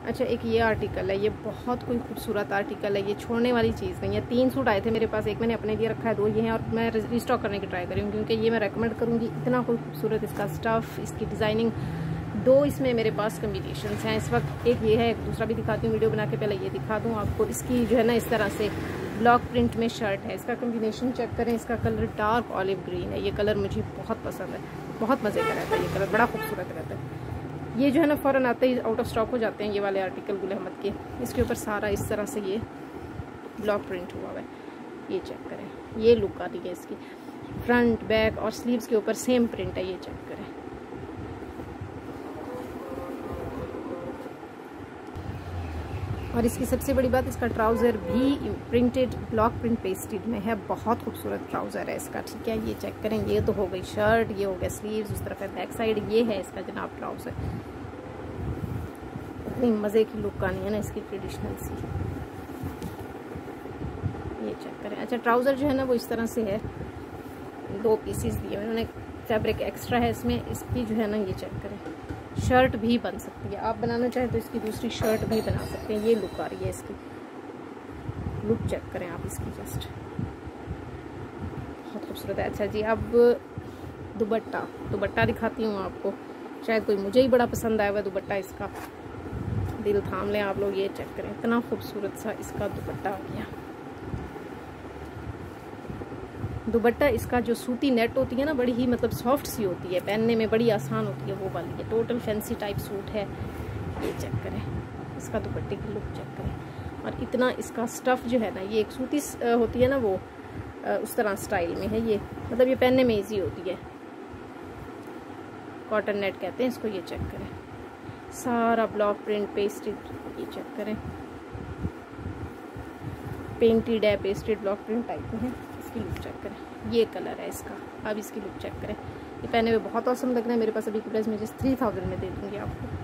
अच्छा, एक ये आर्टिकल है, ये बहुत कोई खूबसूरत आर्टिकल है, ये छोड़ने वाली चीज़ नहीं है। 3 सूट आए थे मेरे पास, एक मैंने अपने लिए रखा है, 2 ये हैं और मैं रिस्टॉक करने की ट्राई करी हूँ क्योंकि ये मैं रेकमेंड करूँगी। इतना कोई खूबसूरत इसका स्टफ़, इसकी डिज़ाइनिंग, 2 इसमें मेरे पास कम्बिनेशंस हैं इस वक्त। एक ये है, एक दूसरा भी दिखाती हूँ वीडियो बना के, पहले ये दिखा दूँ आपको। इसकी जो है ना इस तरह से ब्लॉक प्रिंट में शर्ट है, इसका कम्बिनेशन चेक करें। इसका कलर डार्क ऑलिव ग्रीन है, ये कलर मुझे बहुत पसंद है, बहुत मज़े का रहता है ये कलर, बड़ा खूबसूरत रहता है। ये जो है ना फ़ौरन आते ही आउट ऑफ स्टॉक हो जाते हैं ये वाले आर्टिकल गुल अहमद के। इसके ऊपर सारा इस तरह से ये ब्लॉक प्रिंट हुआ हुआ है, ये चेक करें, ये लुक आ रही है इसकी। फ्रंट बैक और स्लीव्स के ऊपर सेम प्रिंट है, ये चेक करें। और इसकी सबसे बड़ी बात, इसका ट्राउज़र भी प्रिंटेड ब्लॉक प्रिंट पेस्टेड में है, बहुत खूबसूरत ट्राउज़र है इसका, ठीक है। ये चेक करें, ये तो हो गई शर्ट, ये हो गया स्लीव्स, उस तरफ है बैक साइड, ये है इसका जनाब ट्राउज़र। इतनी मज़े की लुक आनी है ना इसकी, ट्रेडिशनल सी। ये चेक करें। अच्छा, ट्राउज़र जो है ना वो इस तरह से है, 2 पीसीस दिए उन्होंने, फैब्रिक एक्स्ट्रा है इसमें। इसकी जो है ना ये चेक करें, शर्ट भी बन सकती है, आप बनाना चाहें तो इसकी दूसरी शर्ट भी बना सकते हैं। ये लुक आ रही है इसकी, लुक चेक करें आप इसकी, जस्ट बहुत खूबसूरत है। अच्छा जी, अब दुपट्टा दिखाती हूँ आपको, शायद कोई मुझे ही बड़ा पसंद आया हुआ दुपट्टा इसका, दिल थाम लें आप लोग। ये चेक करें, इतना खूबसूरत सा इसका दुपट्टा आ गया। दुपट्टा इसका जो सूती नेट होती है ना, बड़ी ही मतलब सॉफ्ट सी होती है, पहनने में बड़ी आसान होती है, वो वाली है। टोटल फैंसी टाइप सूट है, ये चेक करें, इसका दुपट्टे की लुक चेक करें। और इतना इसका स्टफ़ जो है ना, ये एक सूती होती है ना, वो उस तरह स्टाइल में है ये, मतलब ये पहनने में ईजी होती है, कॉटन नेट कहते हैं इसको। ये चेक करें, सारा ब्लॉक प्रिंट पेस्टेड, ये चेक करें, पेंटेड है, पेस्टेड ब्लॉक प्रिंट टाइप में है। इसकी लुक चेक करें, ये कलर है इसका। अब इसकी लुक चेक करें, ये पहने हुए बहुत औसम लग रहा है। मेरे पास अभी की प्राइस मैं 3000 में दे दूँगी आपको।